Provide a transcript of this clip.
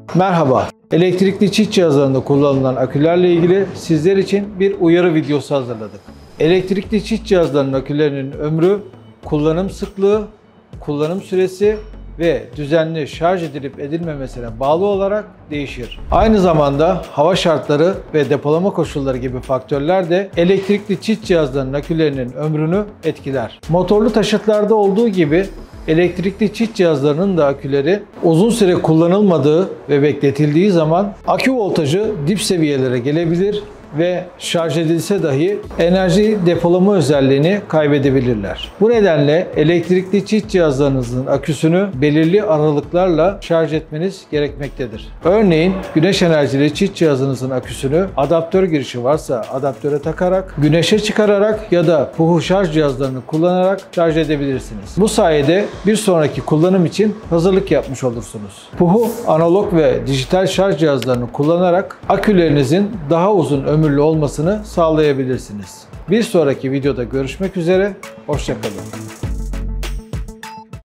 Merhaba, elektrikli çift cihazlarında kullanılan akülerle ilgili sizler için bir uyarı videosu hazırladık. Elektrikli çift cihazların akülerinin ömrü, kullanım sıklığı, kullanım süresi ve düzenli şarj edilip edilmemesine bağlı olarak değişir. Aynı zamanda hava şartları ve depolama koşulları gibi faktörler de elektrikli çift cihazların akülerinin ömrünü etkiler. Motorlu taşıtlarda olduğu gibi elektrikli çift cihazlarının da aküleri uzun süre kullanılmadığı ve bekletildiği zaman akü voltajı dip seviyelere gelebilir ve şarj edilse dahi enerji depolama özelliğini kaybedebilirler. Bu nedenle elektrikli çift cihazlarınızın aküsünü belirli aralıklarla şarj etmeniz gerekmektedir. Örneğin güneş enerjili çift cihazınızın aküsünü adaptör girişi varsa adaptöre takarak, güneşe çıkararak ya da puhu şarj cihazlarını kullanarak şarj edebilirsiniz. Bu sayede bir sonraki kullanım için hazırlık yapmış olursunuz. Puhu, analog ve dijital şarj cihazlarını kullanarak akülerinizin daha uzun ömürlü olmasını sağlayabilirsiniz. Bir sonraki videoda görüşmek üzere, hoşça kalın.